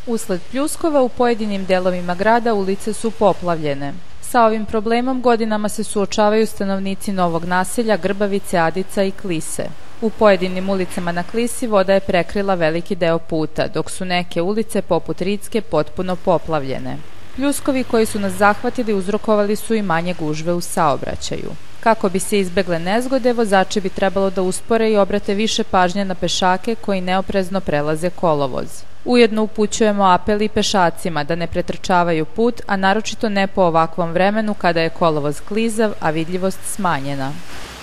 Usled pljuskova u pojedinim delovima grada ulice su poplavljene. Sa ovim problemom godinama se suočavaju stanovnici novog naselja Grbavice, Adica i Klise. U pojedinim ulicama na Klisi voda je prekrila veliki deo puta, dok su neke ulice poput Ritske potpuno poplavljene. Pljuskovi koji su nas zahvatili uzrokovali su i manje gužve u saobraćaju. Kako bi se izbegle nezgode, vozači bi trebalo da uspore i obrate više pažnje na pešake koji neoprezno prelaze kolovoz. Ujedno upućujemo apel i pešacima da ne pretrčavaju put, a naročito ne po ovakvom vremenu kada je kolovoz klizav, a vidljivost smanjena.